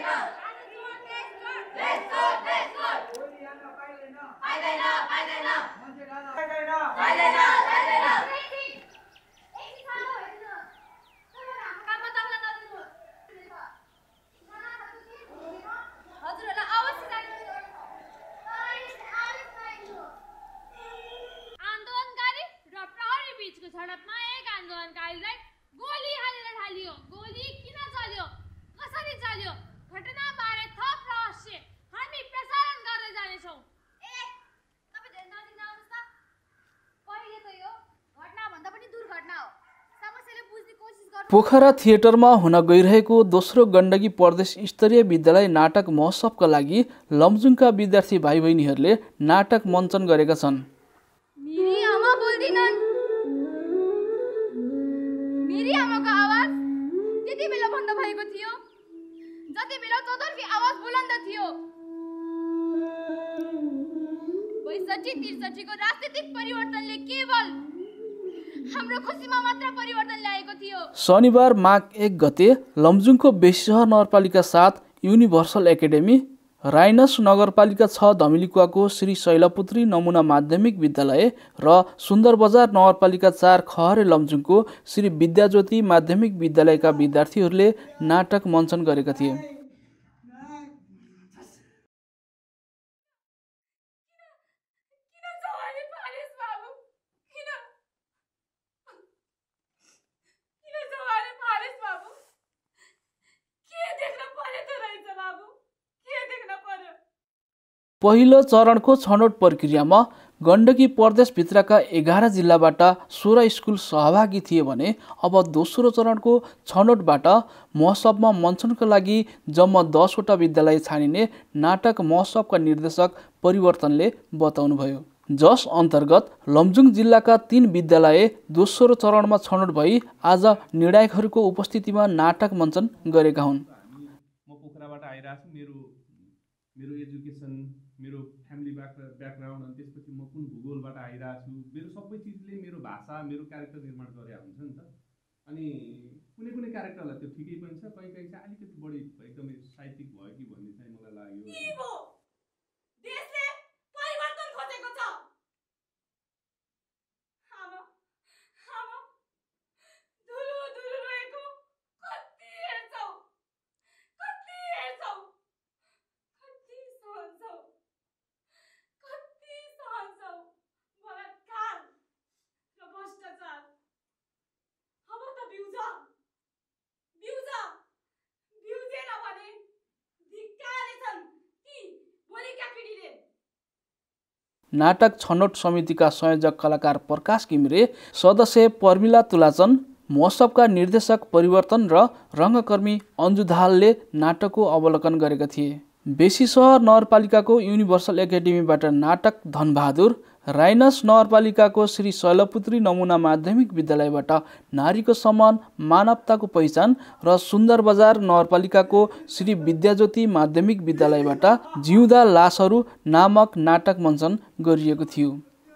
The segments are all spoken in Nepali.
पोखरा थिएटरमा हुन गइरहेको दोस्रो गण्डकी प्रदेश स्तरीय विद्यालय नाटक महोत्सवका लागि लमजुङका विद्यार्थी भाइ बहिनीहरूले नाटक मञ्चन गरेका छन्। मेरी आमा बोल्दिनन्। मेरी आमाको आवाज त्यति बेला बन्द भएको थियो जति बेला चौतर्फी आवाज बुलन्द थियो। 62-63 को राजनीतिक परिवर्तनले केवल हाम्रो खुसीमा मात्र परिवर्तन ल्याएको थियो। शनिबार माघ 1 गते लमजुङको बेसीसहर नगरपालिका 7 युनिभर्सल एकाडेमी, राइनस नगरपालिका 6 धमिलीकुवाको श्री शैलपुत्री नमुना माध्यमिक विद्यालय र सुन्दरबजार नगरपालिका 4 खहरे लमजुङको श्री विद्याज्योति माध्यमिक विद्यालयका विद्यार्थीहरूले नाटक मञ्चन गरेका थिए। पहिलो चरणको छनौट प्रक्रियामा गण्डकी प्रदेशभित्रका 11 जिल्लाबाट 16 स्कुल सहभागी थिए भने अब दोस्रो चरणको छनौटबाट महोत्सवमा मञ्चनका लागि जम्मा 10 वटा विद्यालय छानिने नाटक महोत्सवका निर्देशक परिवर्तनले बताउनुभयो। जस अन्तर्गत लमजुङ जिल्लाका 3 विद्यालय दोस्रो चरणमा छनौट भई आज निर्णायकहरूको उपस्थितिमा नाटक मञ्चन गरेका हुन्। म पोखराबाट आइरहेको छु। मेरो एजुकेसन, मेरो फ्यामिली ब्याकग्राउन्ड, अनि त्यसपछि म कुन भूगोलबाट आइरहेको छु, मेरो सबै चिजले मेरो भाषा, मेरो क्यारेक्टर निर्माण गरे हुन्छ नि त। अनि कुनै क्यारेक्टरलाई त्यो ठिकै पनि छ, कहीँ चाहिँ अलिकति बढी एकदमै साहित्यिक भयो कि भन्ने चाहिँ मलाई लाग्यो। देशले परिवर्तन खोजेको छ। नाटक छनौट समितिका संयोजक कलाकार प्रकाश घिमिरे, सदस्य पर्मिला तुलाचन, महोत्सवका निर्देशक परिवर्तन र रङ्गकर्मी अन्जु दाहालले नाटकको अवलोकन गरेका थिए। बेसीसहर नगरपालिकाको युनिभर्सल एकाडेमीबाट नाटक धनबहादुर, राइनस नगरपालिकाको श्री शैलपुत्री नमुना माध्यमिक विद्यालयबाट नारीको सम्मान मानवताको पहिचान र सुन्दरबजार नगरपालिकाको श्री विद्याज्योति माध्यमिक विद्यालयबाट जिउँदा लासहरू नामक नाटक मञ्चन गरिएको थियो।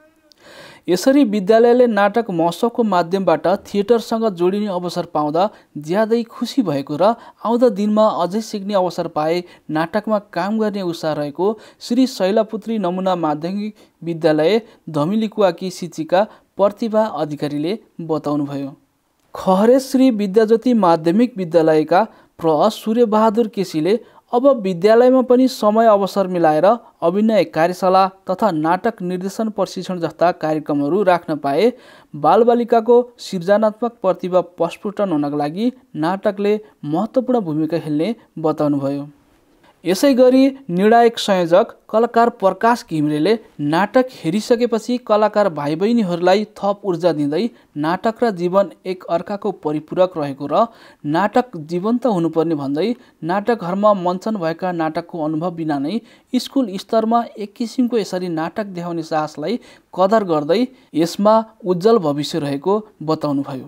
यसरी विद्यालयले नाटक महोत्सवको माध्यमबाट थिएटरसँग जोडिने अवसर पाउँदा ज्यादै खुसी भएको र आउँदा दिनमा अझै सिक्ने अवसर पाए नाटकमा काम गर्ने उत्साह रहेको श्री शैलपुत्री नमुना माध्यमिक विद्यालय धमिलीकुवाकी शिक्षिका प्रतिभा अधिकारीले बताउनुभयो। खहरे श्री विद्याज्योति माध्यमिक विद्यालयका प्र सूर्यबहादुर केसीले अब विद्यालयमा पनि समय अवसर मिलाएर अभिनय कार्यशाला तथा नाटक निर्देशन प्रशिक्षण जस्ता कार्यक्रमहरू राख्न पाए बालबालिकाको सृजनात्मक प्रतिभा प्रस्फुटन हुनका लागि नाटकले महत्त्वपूर्ण भूमिका खेल्ने बताउनुभयो। यसै गरी निर्णायक संयोजक कलाकार प्रकाश घिमिरेले नाटक हेरिसकेपछि कलाकार भाइ बहिनीहरूलाई थप ऊर्जा दिँदै नाटक र जीवन एक अर्काको परिपूरक रहेको र नाटक जीवन्त हुनुपर्ने भन्दै नाटकघरमा मञ्चन भएका नाटकको अनुभव बिना नै स्कुल स्तरमा एक किसिमको यसरी नाटक देखाउने साहसलाई कदर गर्दै यसमा उज्जवल भविष्य रहेको बताउनुभयो।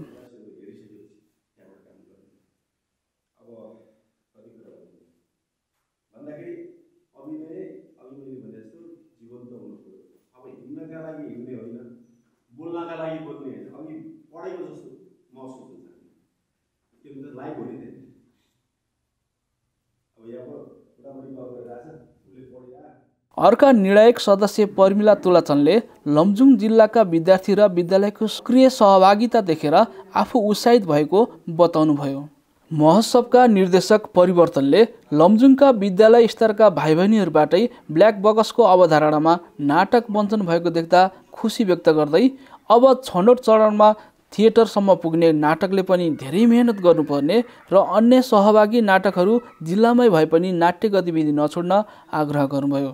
बोल्नका लागि बोल्ने होइन, अघि पढेको जस्तो महसुस हुन्छ। किनभने लाइभ हो नि त्यति। अब अर्का निर्णायक सदस्य पर्मिला तुलाचनले लमजुङ जिल्लाका विद्यार्थी र विद्यालयको सक्रिय सहभागिता देखेर आफू उत्साहित भएको बताउनुभयो। महोत्सवका निर्देशक परिवर्तनले लमजुङका विद्यालय स्तरका भाइ बहिनीहरूबाटै ब्ल्याक बक्सको अवधारणामा नाटक मञ्चन भएको देख्दा खुसी व्यक्त गर्दै अब छनौट चरणमा थिएटरसम्म पुग्ने नाटकले पनि धेरै मेहनत गर्नुपर्ने र अन्य सहभागी नाटकहरू जिल्लामै भए पनि नाट्य गतिविधि नछोड्न आग्रह गर्नुभयो।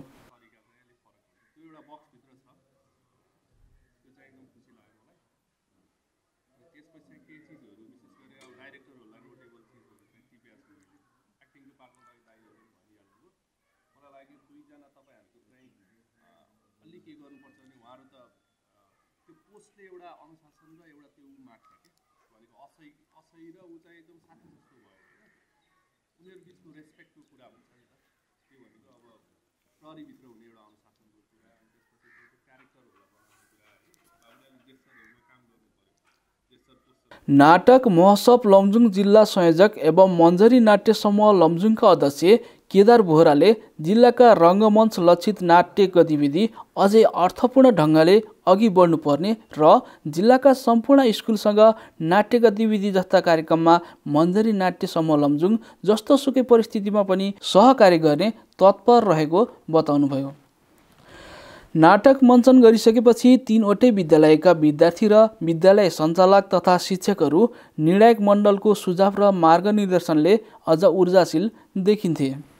नाटक महोत्सव लमजुङ जिल्ला संयोजक एवं मञ्जरी नाट्य समूह लमजुङका अध्यक्ष केदार बोहराले जिल्लाका रङ्गमञ्च लक्षित नाट्य गतिविधि अझै अर्थपूर्ण ढङ्गले अघि बढ्नुपर्ने र जिल्लाका सम्पूर्ण स्कुलसँग नाट्य गतिविधि जस्ता कार्यक्रममा मञ्जरी नाट्य समूह लमजुङ जस्तो सुकै परिस्थितिमा पनि सहकार्य गर्ने तत्पर रहेको बताउनुभयो। नाटक मञ्चन गरिसकेपछि 3वटै विद्यालयका विद्यार्थी र विद्यालय सञ्चालक तथा शिक्षकहरू निर्णायक मण्डलको सुझाव र मार्गनिर्देशनले अझ ऊर्जाशील देखिन्थे।